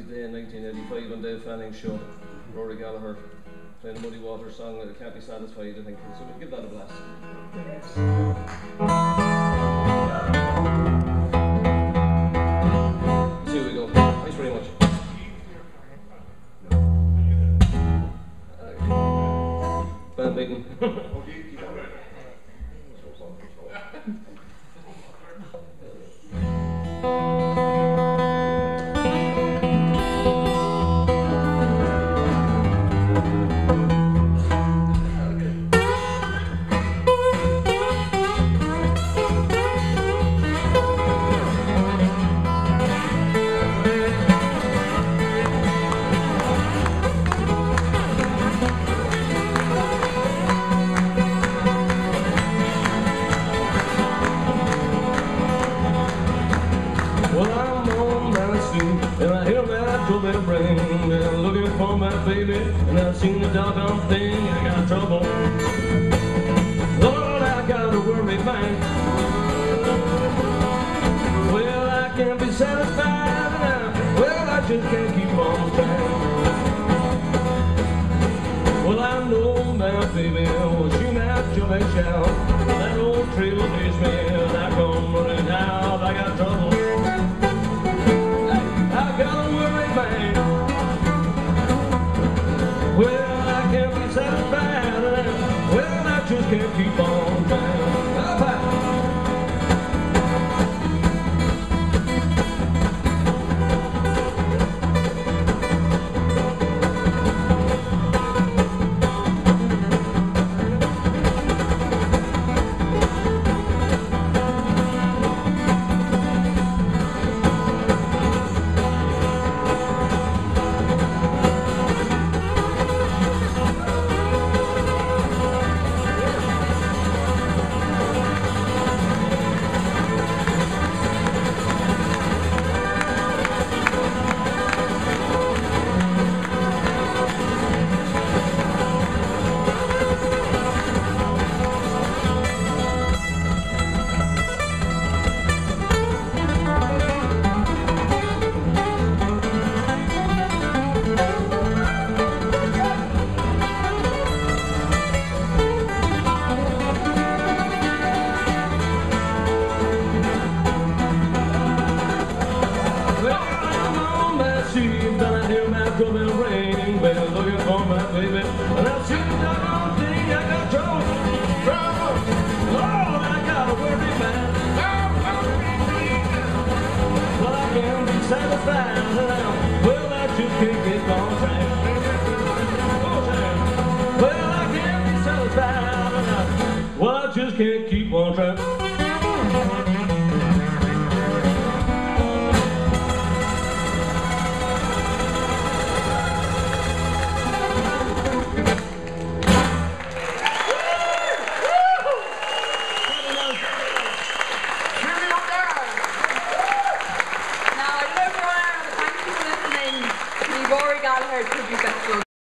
Paddy's Day in 1985 on Dave Fanning's show. Rory Gallagher playing a Muddy Waters song that can't be satisfied, I think. So we'll give that a blast. See how we go. Thanks very much. Band meeting. And I hear that trouble bring. They're looking for my baby, and I've seen the doggone thing. I got trouble. Lord, I got a worried mind. Well, I can't be satisfied now. Well, I just can't keep on trying. Well, I know my baby, oh, she might jump and shout. That old trail leads me, and I come running out. I got trouble. Well, I can't be satisfied. Well, I just can't keep on trying. Trouble ring, well, looking for my baby, and I've seen the doggone thing. I got trouble, Lord, I got a worried man. Well, I can't be satisfied now. Well, I just can't get on track. Well, I can't be satisfied now. Well, I just can't keep on track.